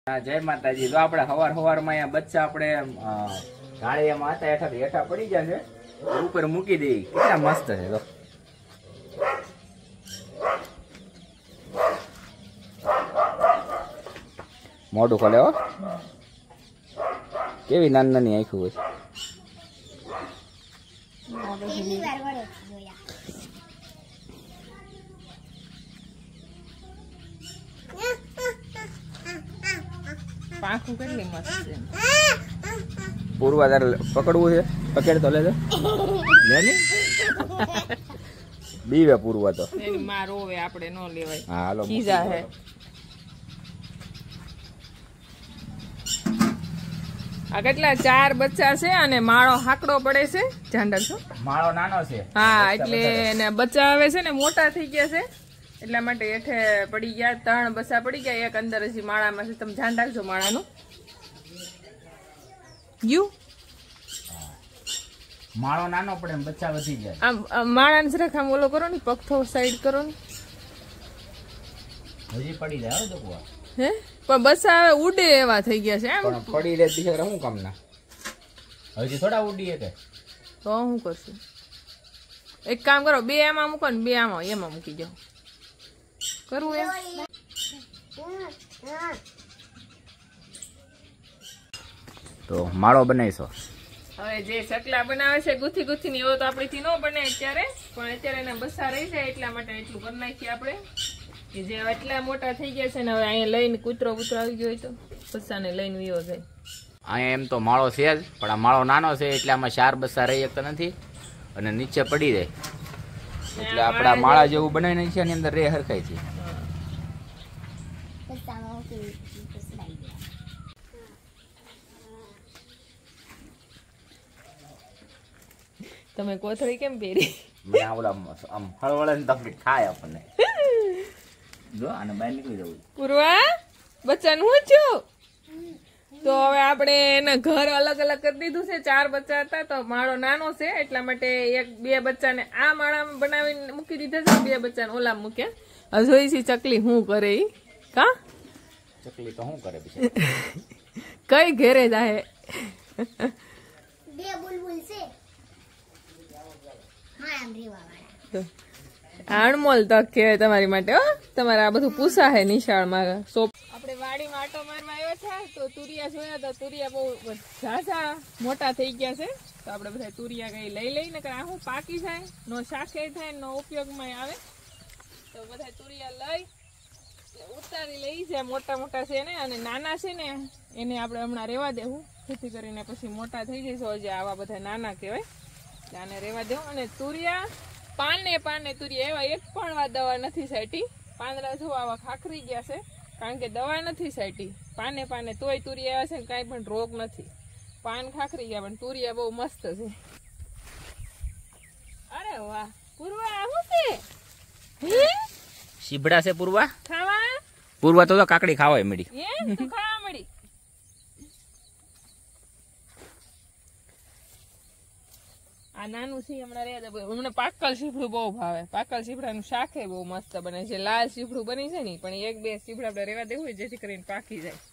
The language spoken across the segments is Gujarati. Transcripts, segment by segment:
જય માતાજી। જો આપણે હવારમાં અહીંયા બચ્ચા આપણે ઢાળિયામાં હતા, હેઠા પડી ગયા છે, ઉપર મૂકી દઈએ। કેટલા મસ્ત છે જો। મોઢું ખોલે હો, કેવી નાની નાની આંખો હોય। પાંખું કેટલી મસ્ત છે। પૂર્વા તારે પકડવું છે, પકડ તો લેજો લે ની બીવે પૂર્વા તો એની માં રોવે, આપણે નો લેવાય। હા હાલો ખીજા હે। આ કેટલા 4 બચ્ચા છે અને માળો હાકડો પડે છે। ધ્યાન રાખજો, માળો નાનો છે। હા, એટલે એને બચ્ચા આવે છે ને મોટા થઈ ગયા છે, એટલા માટે હેઠે પડી ગયા। 3 બચ્ચા પડી ગયા, એક અંદર હજી માળામાં છે। તમે ધ્યાન રાખજો માળાનું। યુ માળો નાનો પડે, બચ્ચા વધી જાય। આમ માળાને જરાક આમ ઓલો કરો ને, પગથો સાઈડ કરો ને, હજી પડી જાય તો હે પણ બચ્ચા હવે ઉડે એવા થઈ ગયા છે। આમ પણ પડી રહે દીકરા શું કામ ના, હજી થોડા ઉડીએ કે તો હું કરશું? એક કામ કરો, 2 આમાં મૂકો ને 2 આમાં એમાં મૂકી જાઓ। કરવું એમ? તો માળો બનાવીશો? હવે જે ચકલા બનાવે છે ગુથી ગુથી ની, એવો તો આપણીથી ન બને અત્યારે, પણ અત્યારે એના બસ્સા રહી જાય એટલા માટે એટલું કરી નાખીએ આપણે, કે જે એટલા મોટા થઈ ગયા છે ને હવે અહીંયા લઈને કૂતરો આવી ગયો હોય તો બસ્સાને લઈને વિયો જાય। અહીંયા એમ તો માળો છે જ, પણ આ માળો નાનો છે એટલે આમાં 4 બસ્સા રહી શકતા નથી અને નીચે પડી જાય, એટલે આપડા માળા જેવું બનાવી નાખીએ, એની અંદર રે હરખાય છે। તમે કોથળી કેમ પહેરી? મેં ઓલા આમ હળવળે ને તકલીફ થાય આપણને। જો આને બહાર નીકળી જવું। પૂર્વા બચ્ચાનું હું છું? તો હવે આપણે એને ઘર અલગ અલગ કરી દીધું છે। 4 બચ્ચા હતા તો માળો નાનો છે એટલા માટે 2 બચ્ચાને આ માળામાં બનાવીને મૂકી દીધા છે, 2 બચ્ચાને ઓલા મૂક્યા। હવે જોઈ છે ચકલી શું કરે ઈ। કા ચકલી તો શું કરે પછી? કઈ ઘેરે જાય? 2 બુલબુલ છે, અણમોલ તક કહેવાય તમારી માટે હો। તમારે આ બધું પૂછા હે નિશાળમાં સોપ। આપણે વાડીમાં આટો મારવા આવ્યા છે તો તુરિયા જોયા તો તુરિયા બહુ ઝાઝા મોટા થઈ ગયા છે, તો આપણે બધા તુરિયા કઈ લઈ ને આ શું પાકી જાય, નો શાકે થાય, નો ઉપયોગમાં આવે, તો બધા તુરિયા લઈ ઉતારી લઈ જાય। મોટા મોટા છે ને, અને નાના છે ને એને આપણે હમણાં રેવા દેવું, જેથી કરીને પછી મોટા થઈ જઈશું। હજી આવા બધા નાના કહેવાય, આને રેવા દેવું। અને તુરિયા પાને તુરિયા એવા એક પણ વાર દવા નથી સાઈટી, પાંદડા જો આવા ખાખરી ગયા છે, કારણ કે દવા નથી સાઈટી। પાને તોય તુરિયા આવ્યા છે, કાંઈ પણ રોગ નથી, પાન ખાખરી ગયા, પણ તુરિયા બહુ મસ્ત છે। અરે વાહ પૂર્વા, શું છે? સીભડા છે પૂર્વા? ખાવા પૂર્વા તો કાકડી ખાવાય મળી, તું ખાવા મળી। આ નાનું છે હમણાં રે, હમણાં પાકલ સીફડું બહુ ભાવે। પાકલ સીફડાનું શાક બહુ મસ્ત બને છે। લાલ સીફડું બની છે ને, પણ 1-2 સીફડા આપણે રેવા દેવું હોય જેથી કરીને પાકી જાય।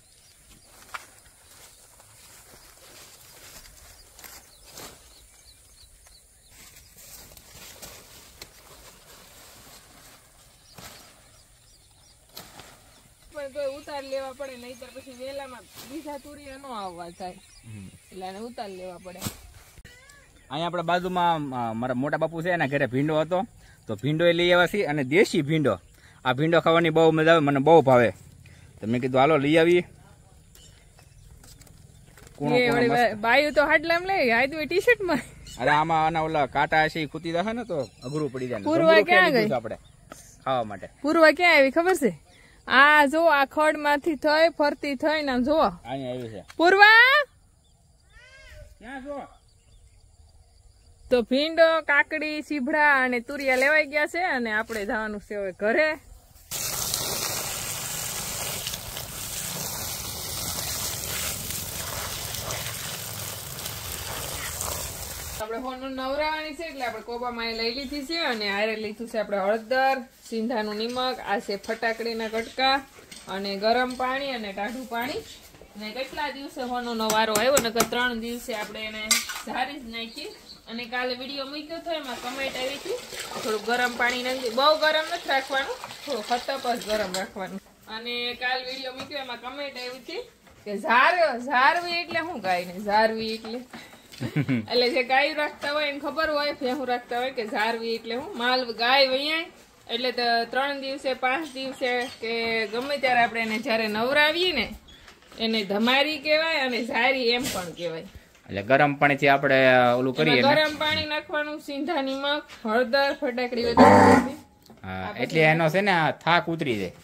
પણ કોઈ ઉતાર લેવા પડે, નહીતર પછી વેલામાં બીજા તુરિયા નો આવવા થાય, એટલે આને ઉતાર લેવા પડે। અહીંયા આપણા બાજુમાં મારા મોટા બાપુ છે, એના ઘરે ભીંડો હતો, તો ભીંડો એ લઈ આવ્યા છીએ, અને દેશી ભીંડો, આ ભીંડો ખાવાની બહુ મજા આવે, મને બહુ ભાવે, તો મેં કીધું હાલો લઈ આવીએ। બાયું તો હાડલામ લે આય તો ટી-શર્ટ માં, અરે આમાં આના ઓલા કાંટા છે એ કૂતી જશે ને તો અઘરું પડી જાય। પૂર્વા ક્યાં ગઈ આપણે ખાવા માટે? પૂર્વા ક્યાં આવી ખબર છે? આ જો આ ખડ માંથી થઈ ફરતી થઈ ને જો અહીંયા આવી છે પૂર્વા, ક્યાં છો? તો ભીંડો, કાકડી, સીભડા અને તુરિયા લેવાઈ ગયા છે, અને આપણે જવાનું છે હવે ઘરે। આપણે ફોન નવરાવાની છે એટલે આપણે કોબામાં લઈ લીધી છે, અને આરે લીધું છે આપણે હળદર, સિંધાનું નિમક, આ છે ફટાકડીના કટકા, અને ગરમ પાણી અને ટાઢું પાણી. અને કેટલા દિવસે હોનોનો વારો આવ્યો ને 3 દિવસે આપણે એને ઝારી જ નાખી. અને કાલે વિડીયો મૂક્યો હતો એમાં કમેન્ટ આવી હતી થોડું ગરમ પાણી નાખી. બહુ ગરમ નથી રાખવાનું, થોડું ખતપ જ ગરમ રાખવાનું. અને કાલ વિડીયો મૂક્યો એમાં કમેન્ટ આવી હતી કે ઝારવી એટલે શું ગાય ને ઝારવી એટલે એટલે જે ગાય રાખતા હોય એને ખબર હોય, ભેહું રાખતા હોય કે ઝારવી એટલે હું માલ ગાય વૈયાય એટલે 3 દિવસે 5 દિવસે કે ગમે ત્યારે આપણે એને જયારે નવરાવીએ ને એને ધમારી કહેવાય અને ઝારી એમ પણ કહેવાય. એટલે ગરમ પાણીથી આપણે ઓલું કરીએ, ગરમ પાણી નાખવાનું, સિંધા નિમક, હળદર, ફટાકડી વધારે. હા, એટલે એનો છે ને આ થાક ઉતરી જાય.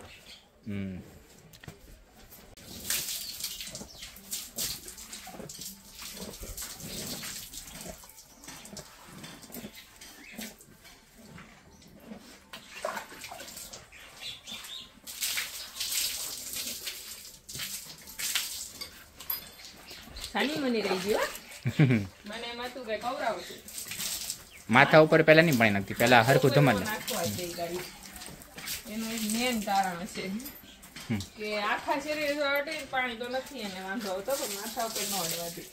ખાની મની રહી ગયો મને એમાં તું કઈ ખવડાવું છું. માથા ઉપર પેલા નહીં પાણી નાખતી, પેલા હરખું ધમાલ નાખવા દે ગાડી. એનું એક મેન કારણ છે કે આખા શરીર અડે પાણી તો નથી એને વાંધો આવતો, પણ માથા ઉપર ન અડવાથી.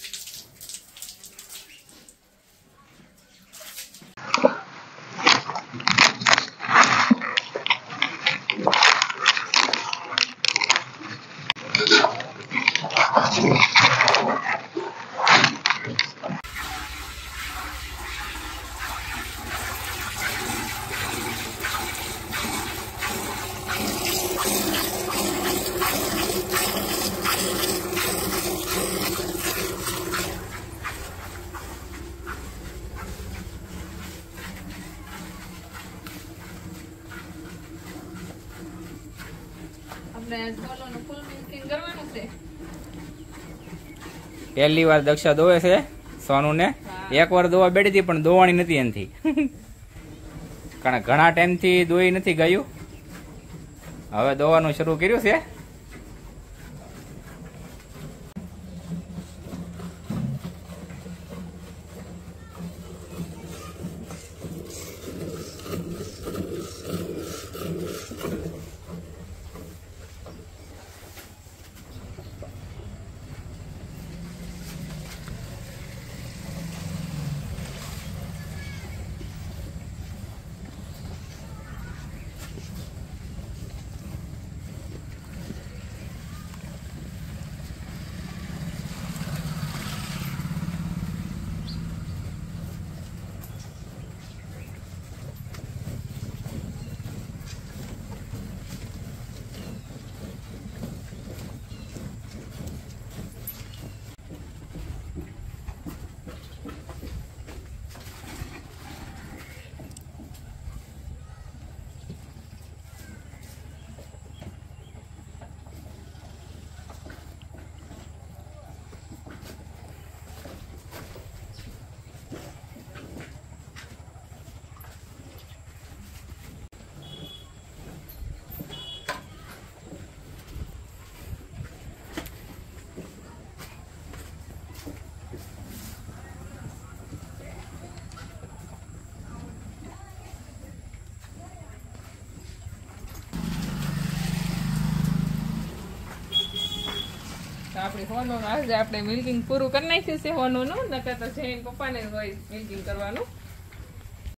પહેલી વાર દક્ષા દોવે છે સોનુ ને. એક વાર દોવા બેઠી હતી પણ દોવાની નથી એનથી, કારણ ઘણા ટાઈમ થી દોઈ નથી ગયું. હવે દોવાનું શરૂ કર્યું છે. આપણી હોનું આજે આપણે મિલ્કિંગ પૂરું કરી નાખ્યું છે હોનું નું, નકર તો જઈને પપ્પાને હોય મિલ્કિંગ કરવાનું.